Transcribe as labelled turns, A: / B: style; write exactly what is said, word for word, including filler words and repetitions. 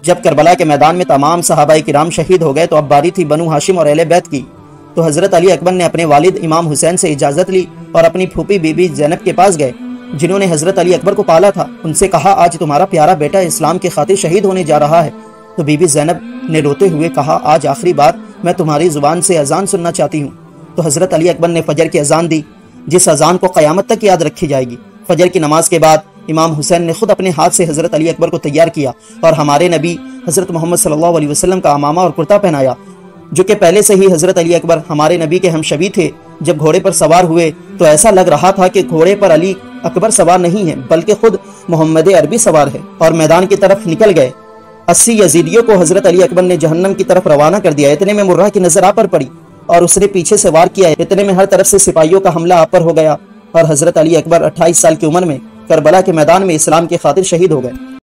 A: जब करबला के मैदान में तमाम सहाबाए किराम शहीद हो गए तो अब बारी थी बनु हाशिम और अहले बैत की। तो हजरत अली अकबर ने अपने वालिद इमाम हुसैन से इजाज़त ली और अपनी फूफी बीबी ज़ैनब के पास गए, जिन्होंने हजरत अली अकबर को पाला था। उनसे कहा, आज तुम्हारा प्यारा बेटा इस्लाम की खातिर शहीद होने जा रहा है। तो बीबी ज़ैनब ने रोते हुए कहा, आज आखिरी बार मैं तुम्हारी जुबान से अजान सुनना चाहती हूँ। तो हजरत अली अकबर ने फजर की अजान दी, जिस अजान को क़यामत तक याद रखी जाएगी। फजर की नमाज के बाद इमाम हुसैन ने खुद अपने हाथ से हजरत अली अकबर को तैयार किया और हमारे नबी हजरत मोहम्मद सल्लल्लाहु अलैहि वसल्लम का अमामा और कुर्ता पहनाया, जो कि पहले से ही हजरत अली अकबर हमारे नबी के हमशबी थे। जब घोड़े पर सवार हुए तो ऐसा लग रहा था कि घोड़े पर अली अकबर सवार नहीं है, बल्कि खुद मोहम्मद अरबी सवार है, और मैदान की तरफ निकल गए। अस्सी यजीदियों को हजरत अली अकबर ने जहन्नम की तरफ रवाना कर दिया। इतने में मुर्रा की नजर आप पर पड़ी और उसने पीछे से वार किया। इतने में हर तरफ से सिपाहियों का हमला आप पर हो गया और हजरत अली अकबर अट्ठाईस साल की उम्र में करबला के मैदान में इस्लाम की खातिर शहीद हो गए।